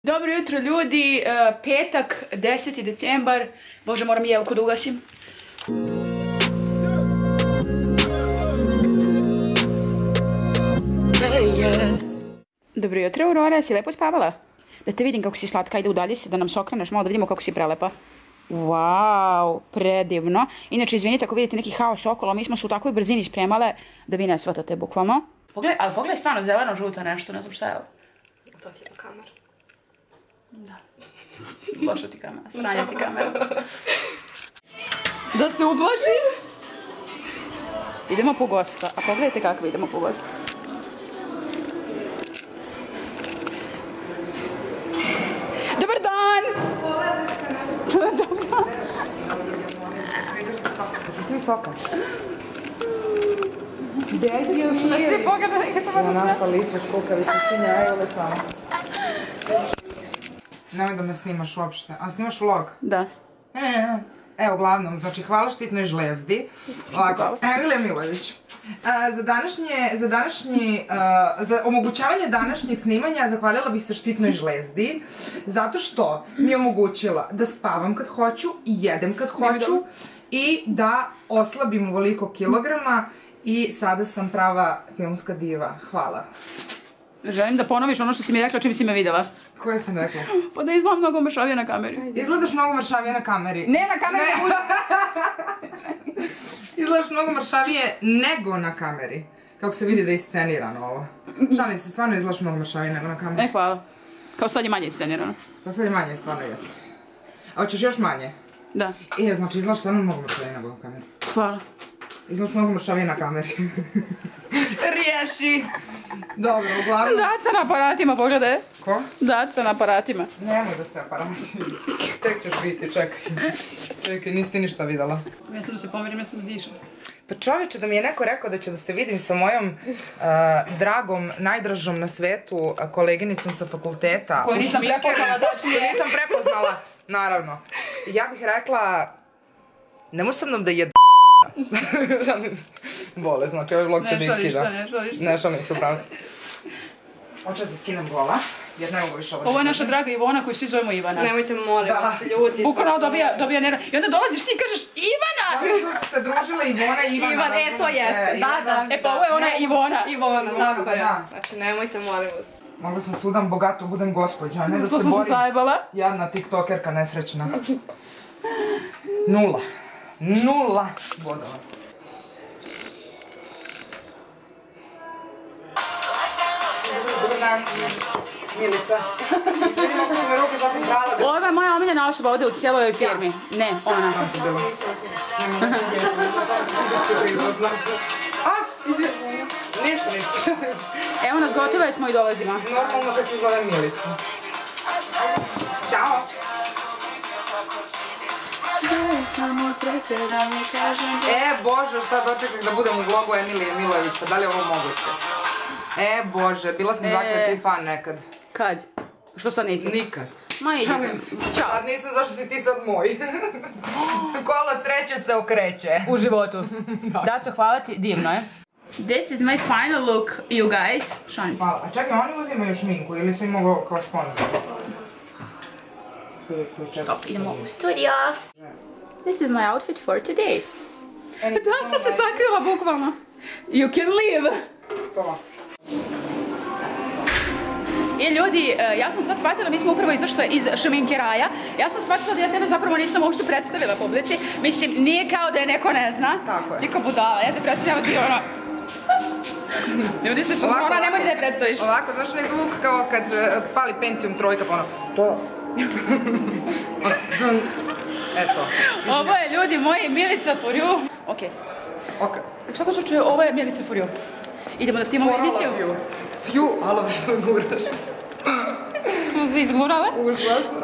Dobro jutro ljudi, petak, 10. decembar. Bože, moram jelku da ugasim. Dobro jutro, Aurora, si lepo spavala? Da te vidim kako si slatka, ajde udalji se da nam se okreneš malo da vidimo kako si prelepa. Wow, predivno. Inače, izvinite ako vidite neki haos okolo, mi smo se u takvoj brzini spremale da vi ne shvatate bukvalno. Ali pogledaj stvarno zeleno-žuto nešto, ne znam šta je ovo. To ti je kamera. Da. Loša ti kamera, sranja ti kamera. Da se ublaži. Idemo po gosta, a pogledajte kako idemo po gosta. Dobar dan! Dobar dan! Ti si visoka. Dezio si. Da svi pogledaj, kad sam vas Ona paličeš, kukavica, sinja, evo le samo. Nemoj da me snimaš uopšte. A snimaš vlog? Da. Evo, uglavnom, znači hvala štitnoj žlezdi. Ovako, Emilija Milović. Za omogućavanje današnjeg snimanja zahvalila bih se štitnoj žlezdi, zato što mi je omogućila da spavam kad hoću i jedem kad hoću i da oslabim ovoliko kilograma i sada sam prava filmska diva. Hvala. Želim da ponoviš ono što si mi rekla čim si me videla. Koje sam rekla? Pa da izgledam mnogo mršavije na kameri. Izgledaš mnogo mršavije na kameri. Ne na kameri! Izgledaš mnogo mršavije nego na kameri. Kako se vidi da je iscenirano ovo. Šalim se, stvarno izgledaš mnogo mršavije nego na kameri. Hvala. Kao sad je manje iscenirano. Pa sad je manje, stvarno jeste. A hoćeš još manje? Da. Znači izgledaš stvarno mnogo mršavije nego na kameri. Hvala. Izgledaš mnogo mršavije na kameri. Riješi! Dobro, uglavnom... Daca na aparatima, pogledaj. Ko? Daca na aparatima. Nemoj da se aparati. Tek ćeš biti, čekaj. Čekaj, nisi ti ništa videla. Mislim da se pomirim, mislim da dišem. Pa čovječe, da mi je neko rekao da ću da se vidim sa mojom dragom, najdražom na svetu koleginicom sa fakulteta. Koju nisam prepoznala, Koju nisam prepoznala, naravno. Ja bih rekla, nemoj sa mnom da je Bole, znači ovaj vlog će da iskida. Ne šalim se, upravo si. Hoću da se skinem gola, jer ne mogu više ovo. Ovo je naša draga Ivona koju svi zovemo Ivana. Nemojte molim vas, ljudi. Bukvalno dobija nerva. I onda dolaziš ti i kažeš Ivana! Zato što su se družile Ivona i Ivana. Ivan, to jeste, da. E pa ovo je ona Ivona. Ivona, tako je. Znači, nemojte molim vas. Mogla sam sudam bogato, budem gospođa, a ne da se To sam se borim. zajebala. Jadna tiktokerka nesrećna. 0 bodova. Milica. Izvedimo kako su me ruke, sad sam krala. Ova je moja omiljena osoba ovdje u cijeloj firmi. Ne, ona. Ništa. Evo nas, gotove smo i dolazimo. Normalno kad se zove Milica. Ćao. Samo sreće da mi kažem. Bože, šta dočekam da budem u vlogu Emilije Milović, pa da li je ovo moguće? Bože, bila sam zakleti fan nekad. Kad? Što sad nisi? Nikad. Ma idem. Ćao. Sad nisam, zašto si ti sad moj? Kola sreće se okreće. U životu. Daco, hvala ti, divno je. This is my final look, you guys. Šalim se. Hvala. A čekaj, oni uzimaju šminku ili su im ovo kao sponzor? Top, idemo u studio. This is my outfit for today. Daca se sakrila bukvalno. You can leave. To. Ljudi, ja sam sad shvatila, mi smo upravo izašle iz šminkeraja. Ja sam shvatila da ja tebe zapravo nisam uopšte predstavila publici. Mislim, nije kao da je neko ne zna. Tako je. Ti ko budala, ja te predstavljam ti ono... Ljudi se ona nemoj da je predstaviš. Ovako, znaš onaj zvuk kao kad pali Pentium 3 pa ono... To. Eto. Ovo je, ljudi moji, Milica for you. Okej. U svakom slučaju, ovo je Milica for you. Idemo da snimamo emisiju. For all of you. Fju, alo, što guraš. Smo se izgurale. Užasno.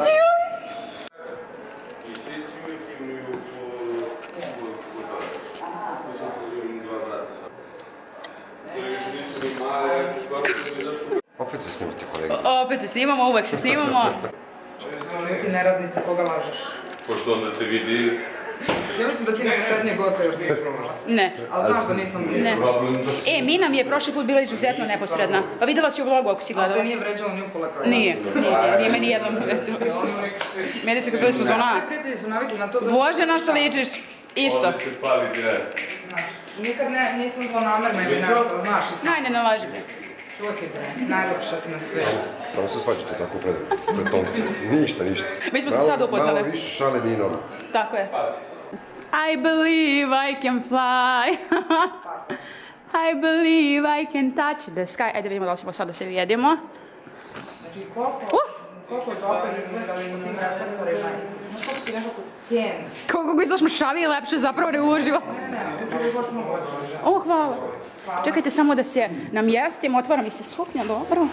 Opet se snimate, kolega. Opet se snimamo, uvek se snimamo. Ti neradnica, koga lažeš? Pošto onda te vidi, Ja mislim da ti neko srednje gosta još nije prošla. Ne. Ali znaš da nisam Mina mi je prošli put bila izuzetno neposredna. Pa videla si u vlogu ako si gledala. A te nije vređala ni u pola kraja? Nije meni jednom. Meni se kad bili smo zona. Prijatelji su navikli na to zašto... Bože, na što ličiš? Isto. Ovdje se pali direkt. Nikad nisam zlonamerna ili nešto, znaš i sam. Ajde, ne laži bre. Čuvajte bre, najljepša si na svijetu. Samo se svađate tako pred tomci. Ništa. Mi smo se sad upoznali. Malo više šale nije dobro. Tako je. I believe I can fly. I believe I can touch the sky. Ajde vidimo da li ćemo sad da se vidimo. Znači koliko je dobro izgledaš u tim reflektorima. Znaš koliko ti nekako tjeni. Kako izgledaš mršavije i lepše zapravo ne uživo. Ne, tu izgledaš mnogo lepše. O, hvala. Čekajte samo da se namjestim, otvara mi se suknja, dobro.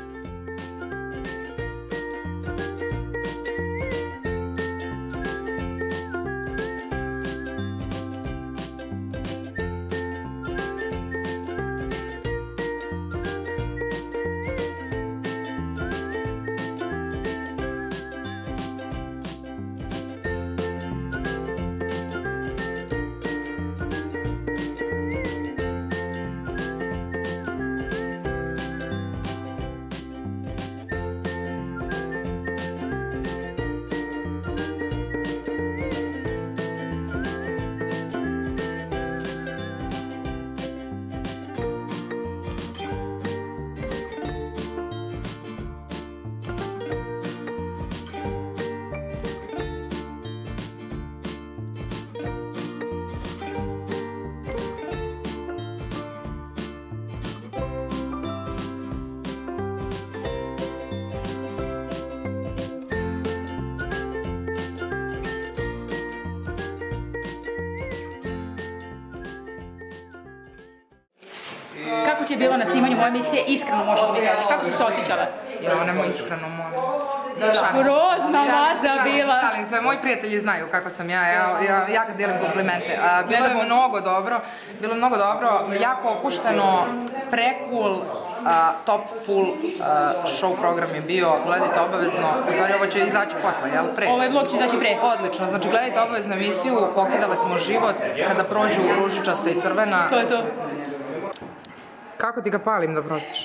Kako ti je bilo na snimanju moje emisije? Iskreno možeš mi kažeš. Kako si se osjećala? Ja, nemo iskreno molim. Grozna maza bila. Šalim se, moji prijatelji znaju kako sam ja kad dijelim komplimente. Bilo je mnogo dobro, jako opušteno, pre-cool, top full show program je bio, gledajte obavezno, u stvari ovo će izaći posle, jel pre? Ovaj vlog će izaći pre. Odlično, znači gledajte obavezno emisiju, pokidale smo život, kada prođu ružičasta i crvena. To je to. Kako ti ga palim da prostiš?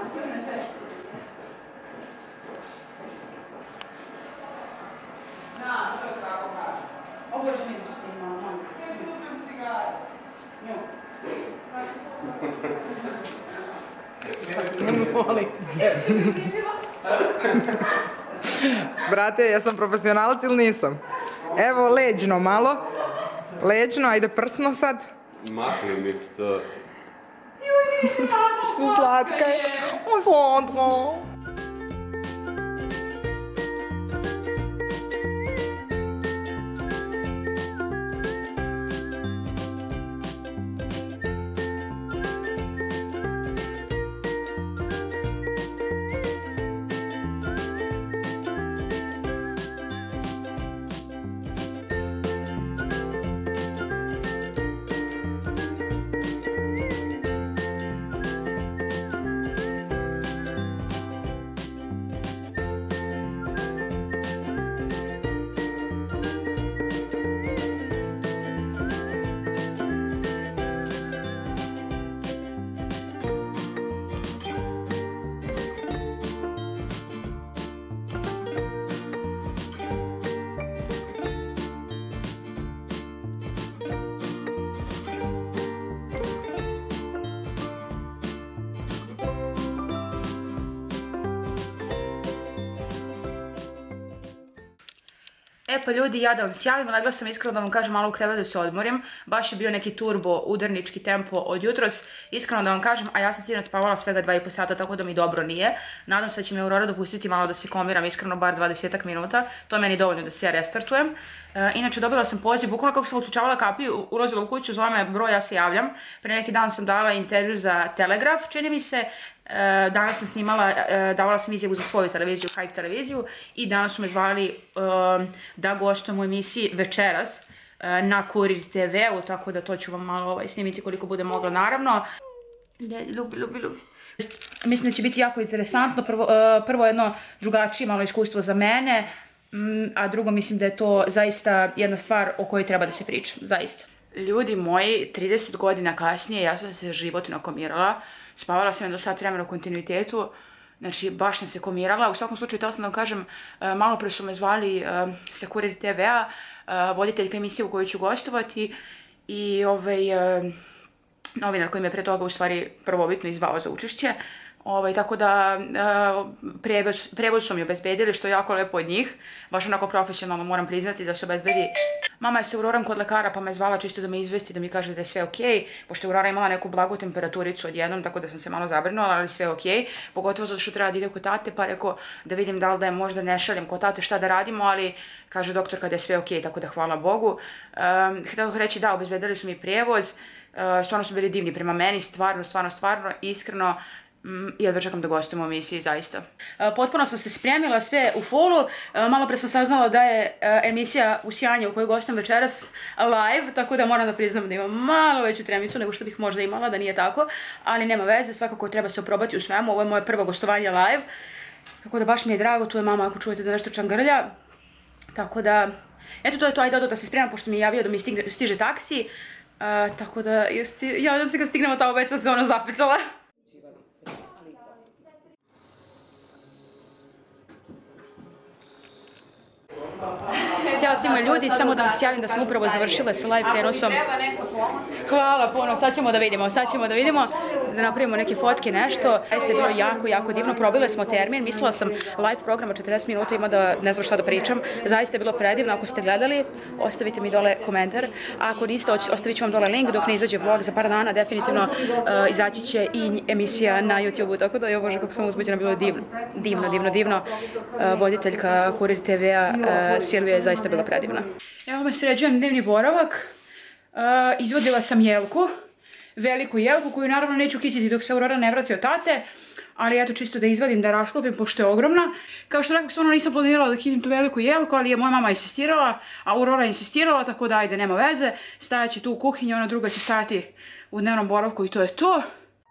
Brate, ja sam profesionalac ili nisam? Evo, leđno malo. Leđno, ajde prsno sad. Mahni mi to. Slatka je. Slatko. E pa ljudi, ja da vam sjavim, legla sam iskreno da vam kažem malo u krevet da se odmorim. Baš je bio neki turbo, udarnički tempo od jutros. Iskreno da vam kažem, a ja sam sinoć spavala svega 2,5 sata, tako da mi dobro nije. Nadam se da će mi Aurora dopustiti malo da se komiram, iskreno bar 20 minuta. To je meni dovoljno da se ja restartujem. Inače, dobila sam poziv, bukvalno kako sam uključavala kapiju, ulazila u kuću, zove me broj, ja se javljam. Pre neki dan sam dala intervju za Telegraf, čini mi se. Danas sam snimala, davala sam izjavu za svoju televiziju, Hype televiziju, i danas su me zvali da gostujem u emisiji večeras na Kurir TV-u, tako da to ću vam malo snimiti koliko bude mogla, naravno. Ljubi. Mislim da će biti jako interesantno, prvo jedno drugačije malo iskustvo za mene. a drugo mislim da je to zaista jedna stvar o kojoj treba da se priča, zaista. Ljudi moji, 30 godina kasnije ja sam se životno komirala, spavala sam do sat vremena u kontinuitetu, znači baš sam se komirala. U svakom slučaju, htjela sam da vam kažem, malo pre su me zvali sa Kurir TV-a, voditeljka emisije u kojoj ću gostovati i novinar koji me pre toga u stvari prvobitno izvao za učešće. Tako da prevoz su mi obezbedili, što je jako lepo od njih. Baš onako profesionalno moram priznati da se obezbedi. Mama je sa Aurorom kod lekara pa me zvala čisto da me izvesti, da mi kaže da je sve okej. Pošto je Aurora imala neku blagu temperaturicu odjednom, tako da sam se malo zabrinula, ali sve okej. Pogotovo zato što treba da ide kod tate, pa rekao da vidim da li da je možda ne šaljem kod tate šta da radimo, ali kaže doktor kada je sve okej, tako da hvala Bogu. Htjela bih reći da, obezbedili su mi prevoz. Stvarno su bili divni prema meni, stvarno, iskreno. I jedva čekam da gostujem u emisiji, zaista. Potpuno sam se spremila sve u fullu. Malo pre sam saznala da je emisija u sjanju u kojoj gostujem večeras live, tako da moram da priznam da imam malo veću tremicu nego što bih možda imala, da nije tako. Ali nema veze, svakako treba se oprobati u svemu. Ovo je moje prvo gostovanje live. Tako da baš mi je drago, tu je mama ako čujete da nešto čangrlja. Tako da, eto to je to, ajde da se spremam pošto mi je javio da mi stiže taksi. Tako da, javljam se kad stignemo tamo, već sam se ono zapicala. Ćao svima ljudi, samo da vam se javim da sam upravo završila sa live prenosom. Hvala puno, sad ćemo da vidimo, da napravimo neke fotke, nešto. Jeste bilo jako divno, probile smo termin, mislila sam live programa 40 minuta, ima da ne znam šta da pričam. Zaista je bilo predivno, ako ste gledali, ostavite mi dole komentar. A ako niste, ostavit ću vam dole link dok ne izađe vlog za par dana, definitivno izaći će i emisija na YouTube-u, tako da je bože kako sam uzbuđena, bilo je divno. Voditeljka Kurir TV-a Silvija je zaista bila predivna. Evo me sređujem dnevni boravak. Izvodila sam jelku, veliku jelku koju naravno neću kititi dok se Aurora ne vrati od tate, ali eto čisto da izvadim, da rasklopim pošto je ogromna. Kao što rekao, stvarno nisam planirala da kitim tu veliku jelku, ali je moja mama insistirala, a Aurora insistirala, tako da ajde, nema veze. Stajat će tu u kuhinji, ona druga će stajati u dnevnom boravku i to je to.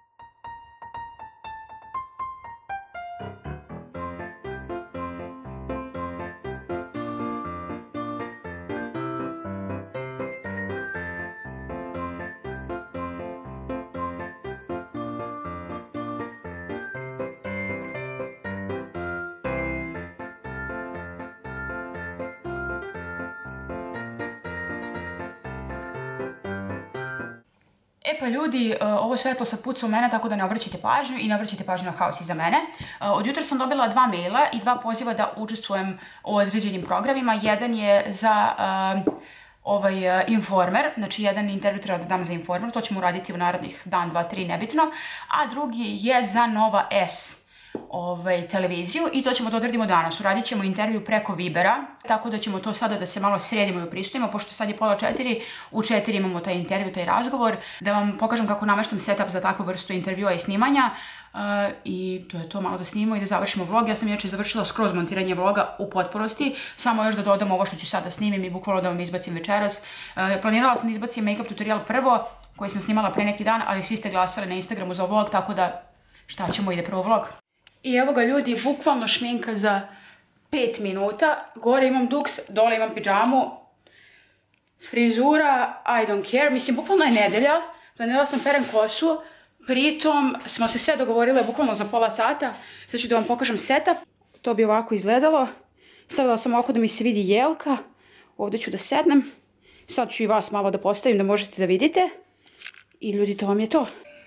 E pa ljudi, ovo svetlo sad puca u mene, tako da ne obraćajte pažnju i ne obraćajte pažnju na haos iza mene. Od jutra sam dobila 2 maila i 2 poziva da učestvujem u određenim programima. Jedan je za Informer, znači jedan intervju treba da dam za Informer, to ćemo uraditi u narednih dan, 2, 3, nebitno. A drugi je za Nova S televiziju i to ćemo da odradimo danas. Uradit ćemo intervju preko Vibera, tako da ćemo to sada da se malo sredimo i upristojimo, pošto sad je 3:30, u 4 imamo taj intervju, taj razgovor, da vam pokažem kako nameštam setup za takvu vrstu intervjua i snimanja. I to je to, malo da snimimo i da završimo vlog. Ja sam inače završila skroz montiranje vloga u potpunosti, samo još da dodam ovo što ću sad da snimim i bukvalno da vam izbacim večeras. Planirala sam da izbacim make-up tutorial prvo, koji sam snimala pre neki dan, ali svi ste glasali na Instagramu za vlog, tako da šta ćemo, ide prvo vlog. I evo ga ljudi, bukvalno šminka za 5 minuta. Gore imam duks, dole imam pidžamu. Frizura, I don't care. Mislim, bukvalno je nedelja. Planirala sam perem kosu. Pritom smo se sve dogovorile bukvalno za pola sata. Sad ću da vam pokažem setup. To bi ovako izgledalo. Stavila sam ovako da mi se vidi jelka. Ovdje ću da sednem. Sad ću i vas malo da postavim da možete da vidite. I ljudi, to vam je to.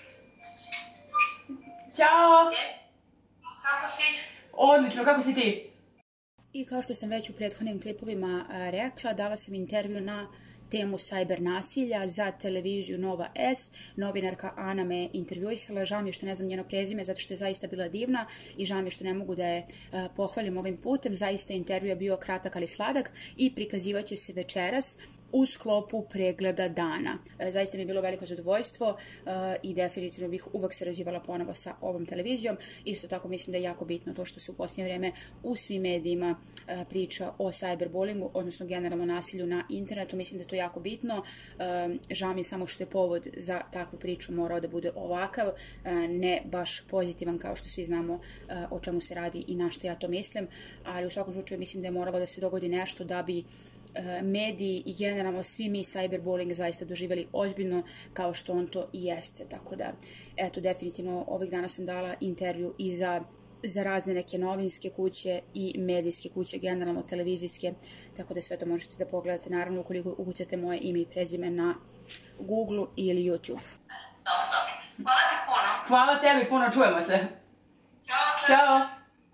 Ćao! Kako si? Odlično, kako si ti? I kao što sam već u prethodnim klipovima rekla, dala sam intervju na temu cyber nasilja za televiziju Nova S. Novinarka Ana me intervjuisala, žao mi je što ne znam njeno prezime zato što je zaista bila divna i žao mi je što ne mogu da je pohvalim ovim putem. Zaista intervju je bio kratak ali sladak i prikazivat će se večeras. u sklopu pregleda dana. Zaista mi je bilo veliko zadovoljstvo i definitivno bih uvek sarađivala ponovo sa ovom televizijom. Isto tako mislim da je jako bitno to što se u posljednje vreme u svim medijima priča o cyberbullyingu, odnosno generalno nasilju na internetu. Mislim da je to jako bitno. Žao mi je samo što je povod za takvu priču morao da bude ovakav, ne baš pozitivan kao što svi znamo o čemu se radi i na što ja to mislim, ali u svakom slučaju mislim da je moralo da se dogodi nešto da bi mediji i generalno svi mi cyberbullying zaista doživjeli ozbiljno kao što on to i jeste. Tako da, eto, definitivno ovih dana sam dala intervju i za razne neke novinske kuće i medijske kuće, generalno televizijske, tako da sve to možete da pogledate, naravno ukoliko ukucate moje ime i prezime na Google ili YouTube. Dobro. Hvala ti puno. Hvala tebi puno, čujemo se. Ćao. Ćao.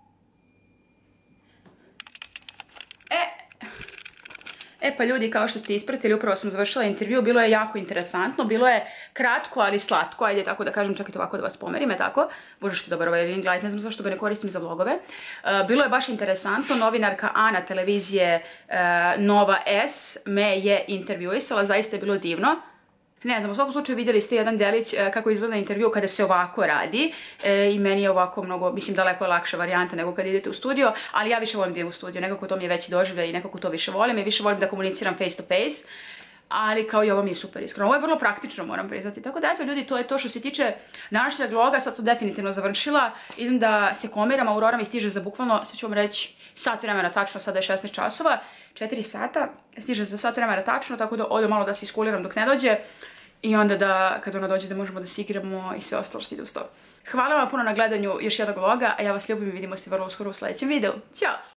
Pa ljudi, kao što ste ispratili, upravo sam završila intervju, bilo je jako interesantno, bilo je kratko, ali slatko, ajde tako da kažem, čekajte ovako da vas pomerim, tako, bože što je dobar ovaj ring light, ne znam zašto ga ne koristim za vlogove. Bilo je baš interesantno, novinarka Ana televizije Nova S me je intervjuisala, zaista je bilo divno. Ne znam, u svakom slučaju vidjeli ste jedan delić kako izgleda intervju kada se ovako radi i meni je ovako mnogo, mislim, daleko je lakša varijanta nego kad idete u studio, ali ja više volim da idem u studio, nekako to mi je veći doživljaj i nekako to više volim i više volim da komuniciram face to face, ali kao i ovo mi je super iskreno. Ovo je vrlo praktično, moram priznati. Tako da, eto ljudi, to je to što se tiče današnjeg vloga, sad sam definitivno završila, idem da se komiram, Aurora mi stiže za bukvalno, sad ću vam reći, sat vremena tačno, sada je 16 časova, 4 sata, stiže za sat vremena tačno, tako da odu malo da se iskuliram dok ne dođe i onda da, kad ona dođe, da možemo da se igramo i sve ostalo što ide uz to. Hvala vam puno na gledanju još jednog vloga, a ja vas ljubim i vidimo se vrlo uskoro u sljedećem videu. Ćao!